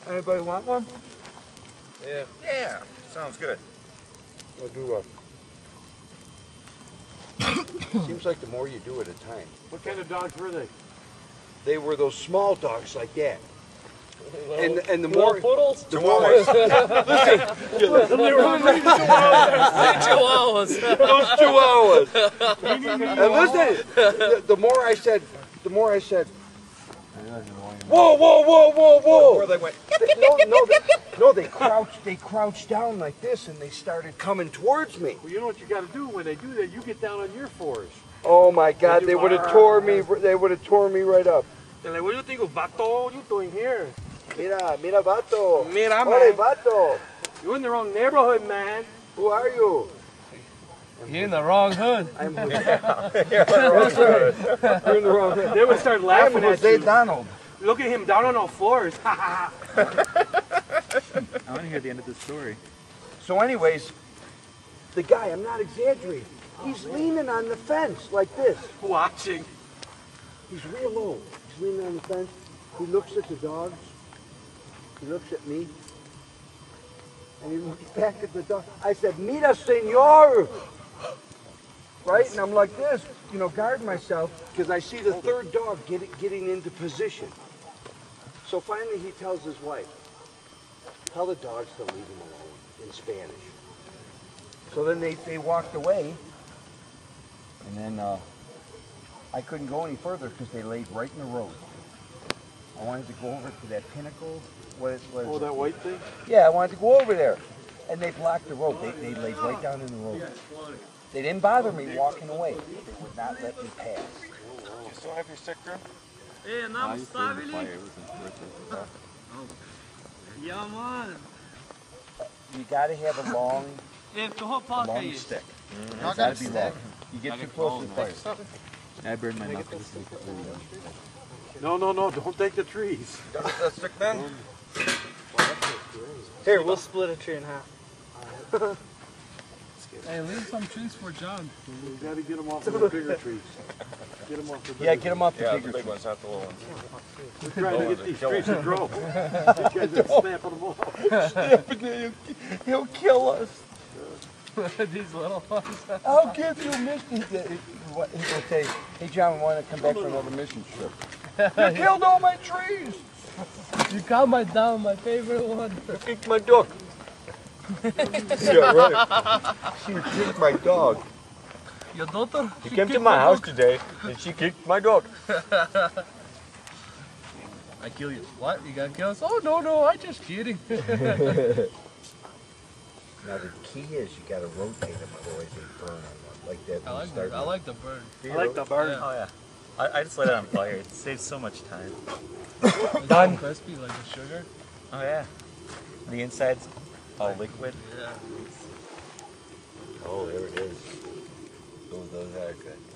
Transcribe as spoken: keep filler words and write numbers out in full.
Anybody want one? Yeah. Yeah. Sounds good. We'll do a... Seems like the more you do at a time. What kind of dogs were they? They were those small dogs like that. Little, and and the little more poodles, the more listen, listen, they were chihuahuas. Those chihuahuas. And listen, the, the more I said, the more I said, whoa, whoa, whoa, whoa, whoa. Where they went. No, no, they, no, they crouched. They crouched down like this, and they started coming towards me. Well, you know what you got to do when they do that. You get down on your fours. Oh my God, they would have tore me. They would have tore me right up. They're like, what do you think of Vato? What are you doing here? Mira, mira, vato. Mira, Ole, man. vato. You're in the wrong neighborhood, man. Who are you? You're in the wrong hood. I'm Jose. You're in the wrong hood. You're in the wrong hood. They would start laughing I'm at Jose you. Donald. Look at him down on all floors. I want to hear the end of the story. So anyways, the guy, I'm not exaggerating, he's leaning on the fence like this. Watching. He's real low. He's leaning on the fence. He looks at the dogs. He looks at me. And he looks back at the dog. I said, Mira, senor. Right? And I'm like this, you know, guard myself, because I see the third dog get, getting into position. So finally he tells his wife, tell the dogs to leave him alone, in Spanish. So then they, they walked away, and then uh, I couldn't go any further because they laid right in the road. I wanted to go over to that pinnacle. What is, what is Oh, it? that white thing? Yeah, I wanted to go over there. And they blocked the road. They, they laid right down in the road. They didn't bother me walking away. They would not let me pass. You still have your stick drum? Hey, нам ставили. Yeah, man. You got to have a long, Hey, to hop a long stick. Mm-hmm. It's got to be long. You get too close to the fire. I burned my mouth. No, no, no. Don't take the trees. That stick then? Here, we'll split a tree in half. Hey, leave some trees for John. You got to get them off of the bigger trees. Get them off the bigger Yeah, get them off the Yeah, bigger the big trees. ones, not the little ones. We're trying to get these trees to grow. These guys are snapping them off. He'll kill us. These little ones. I'll give you a mission. He'll say, hey John, we want to come back for another mission trip. You killed all my trees. You got my down, my favorite one. You kicked my dog. Yeah, right. You kicked my dog. Your daughter? She came to my house today and she kicked my dog. I kill you. What? You got kills? Oh no no, I just kidding. Now the key is you got to rotate them, otherwise they burn on them like that. I like the, I like the burn. I like the bird. Yeah. Oh yeah. I, I just let it on fire. It saves so much time. Done. Crispy like the sugar. Oh yeah. The inside's all liquid. Yeah. Oh, there it is. Those, those are good.